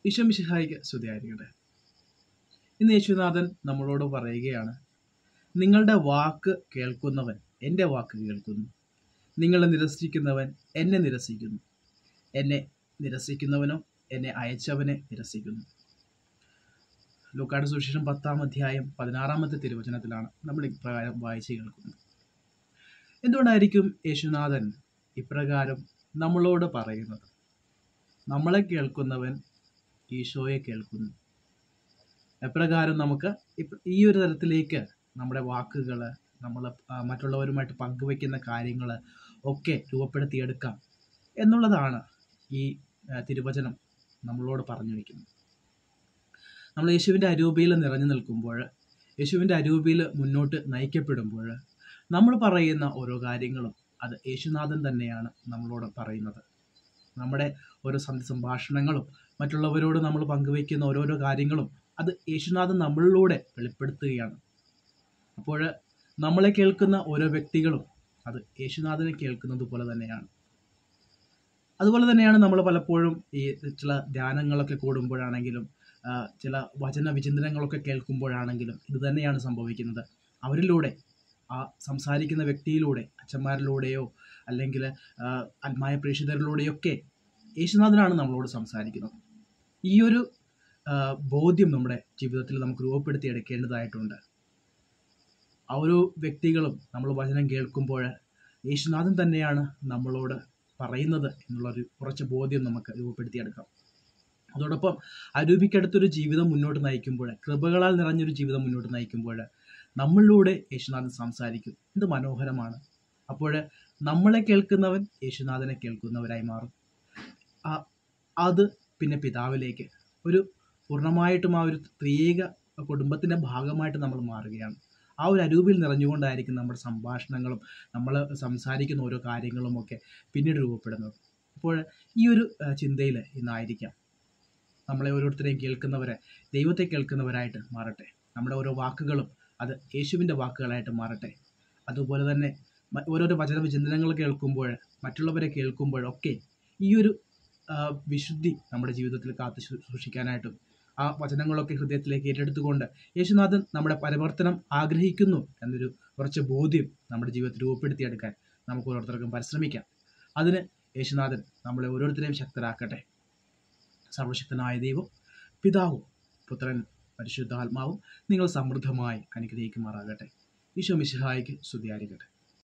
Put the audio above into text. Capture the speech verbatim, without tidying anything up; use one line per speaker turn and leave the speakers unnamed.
ഈശോ മിശിഹായ്ക്ക് സ്തുതിയായിരിക്കട്ടെ. ഇന്ന് യേശുനാഥൻ നമ്മളോട് പറയുകയാണ്, നിങ്ങളുടെ വാക്ക് കേൾക്കുന്നവൻ എൻ്റെ വാക്ക് കേൾക്കുന്നു, നിങ്ങളെ നിരസിക്കുന്നവൻ എന്നെ നിരസിക്കുന്നു, എന്നെ നിരസിക്കുന്നവനോ എന്നെ അയച്ചവനെ നിരസിക്കുന്നു. ലൂക്കായുടെ സുവിശേഷം പത്താം അധ്യായം പതിനാറാമത്തെ തിരുവചനത്തിലാണ് നമ്മൾ ഇപ്രകാരം വായിച്ച് കേൾക്കുന്നത്. എന്തുകൊണ്ടായിരിക്കും യേശുനാഥൻ ഇപ്രകാരം നമ്മളോട് പറയുന്നത്? നമ്മളെ കേൾക്കുന്നവൻ ഈശോയെ കേൾക്കുന്നു. എപ്രകാരം നമുക്ക് ഈ ഒരു തരത്തിലേക്ക് നമ്മുടെ വാക്കുകൾ, നമ്മൾ മറ്റുള്ളവരുമായിട്ട് പങ്കുവയ്ക്കുന്ന കാര്യങ്ങൾ ഒക്കെ രൂപപ്പെടുത്തിയെടുക്കാം എന്നുള്ളതാണ് ഈ തിരുവചനം നമ്മളോട് പറഞ്ഞു വയ്ക്കുന്നത്. നമ്മൾ യേശുവിൻ്റെ അരൂപിയിൽ നിറഞ്ഞു നിൽക്കുമ്പോൾ, യേശുവിൻ്റെ അരൂപിയിൽ മുന്നോട്ട് നയിക്കപ്പെടുമ്പോൾ, നമ്മൾ പറയുന്ന ഓരോ കാര്യങ്ങളും അത് യേശുനാഥൻ തന്നെയാണ് നമ്മളോട് പറയുന്നത്. നമ്മുടെ ഓരോ സന്ധി സംഭാഷണങ്ങളും മറ്റുള്ളവരോട് നമ്മൾ പങ്കുവയ്ക്കുന്ന ഓരോരോ കാര്യങ്ങളും അത് യേശുനാഥൻ നമ്മളിലൂടെ വെളിപ്പെടുത്തുകയാണ്. അപ്പോൾ നമ്മളെ കേൾക്കുന്ന ഓരോ വ്യക്തികളും അത് യേശുനാഥനെ കേൾക്കുന്നത് പോലെ തന്നെയാണ്. അതുപോലെ തന്നെയാണ് നമ്മൾ പലപ്പോഴും ഈ ചില ധ്യാനങ്ങളൊക്കെ കൂടുമ്പോഴാണെങ്കിലും ചില വചന വിചിന്തനങ്ങളൊക്കെ കേൾക്കുമ്പോഴാണെങ്കിലും ഇത് തന്നെയാണ് സംഭവിക്കുന്നത്. അവരിലൂടെ, ആ സംസാരിക്കുന്ന വ്യക്തിയിലൂടെ, അച്ഛന്മാരിലൂടെയോ അല്ലെങ്കിൽ ആത്മായ പ്രേക്ഷിതരിലൂടെയൊക്കെ യേശുനാഥനാണ് നമ്മളോട് സംസാരിക്കുന്നത്. ഈ ഒരു ബോധ്യം നമ്മുടെ ജീവിതത്തിൽ നമുക്ക് രൂപപ്പെടുത്തിയെടുക്കേണ്ടതായിട്ടുണ്ട്. ആ ഒരു വ്യക്തികളും നമ്മൾ വചനം കേൾക്കുമ്പോൾ യേശുനാഥൻ തന്നെയാണ് നമ്മളോട് പറയുന്നത് എന്നുള്ളൊരു കുറച്ച് ബോധ്യം നമുക്ക് രൂപപ്പെടുത്തിയെടുക്കാം. അതോടൊപ്പം അരൂപിക്കടുത്തൊരു ജീവിതം മുന്നോട്ട് നയിക്കുമ്പോൾ, കൃപകളാൽ നിറഞ്ഞൊരു ജീവിതം മുന്നോട്ട് നയിക്കുമ്പോൾ നമ്മളിലൂടെ യേശുനാഥൻ സംസാരിക്കും. ഇത് മനോഹരമാണ്. അപ്പോൾ നമ്മളെ കേൾക്കുന്നവൻ യേശുനാഥനെ കേൾക്കുന്നവരായി മാറും. അത് പിന്നെ പിതാവിലേക്ക് ഒരു പൂർണ്ണമായിട്ടും ആ ഒരു ത്രിയേക കുടുംബത്തിൻ്റെ ഭാഗമായിട്ട് നമ്മൾ മാറുകയാണ്. ആ ഒരു അരൂപിൽ നിറഞ്ഞുകൊണ്ടായിരിക്കും നമ്മുടെ സംഭാഷണങ്ങളും നമ്മൾ സംസാരിക്കുന്ന ഓരോ കാര്യങ്ങളുമൊക്കെ പിന്നീട് രൂപപ്പെടുന്നത്. അപ്പോൾ ഈ ഒരു ചിന്തയിൽ ഇന്നായിരിക്കാം നമ്മളെ ഓരോരുത്തരെയും കേൾക്കുന്നവരെ ദൈവത്തെ കേൾക്കുന്നവരായിട്ട് മാറട്ടെ. നമ്മുടെ ഓരോ വാക്കുകളും അത് യേശുവിൻ്റെ വാക്കുകളായിട്ട് മാറട്ടെ. അതുപോലെ തന്നെ ഓരോരോ വചന വിചിന്തനങ്ങൾ കേൾക്കുമ്പോൾ, മറ്റുള്ളവരെ കേൾക്കുമ്പോഴൊക്കെ ഈ ഒരു വിശുദ്ധി നമ്മുടെ ജീവിതത്തിൽ കാത്തു സൂക്ഷിക്കാനായിട്ടും ആ വചനങ്ങളൊക്കെ ഹൃദയത്തിലേക്ക് ഏറ്റെടുത്തുകൊണ്ട് യേശുനാഥൻ നമ്മുടെ പരിവർത്തനം ആഗ്രഹിക്കുന്നു എന്നൊരു കുറച്ച് ബോധ്യം നമ്മുടെ ജീവിതത്തിൽ രൂപപ്പെടുത്തിയെടുക്കാൻ നമുക്ക് ഓരോരുത്തർക്കും പരിശ്രമിക്കാം. അതിന് യേശുനാഥൻ നമ്മളെ ഓരോരുത്തരെയും ശക്തരാക്കട്ടെ. സർവശക്തനായ ദൈവം, പിതാവും പുത്രൻ പരിശുദ്ധാത്മാവും നിങ്ങൾ സമൃദ്ധമായി അനുഗ്രഹിക്കുമാറാകട്ടെ. ഈശോ മിശിഹായ്ക്ക് സ്തുതിയായിരിക്കട്ടെ.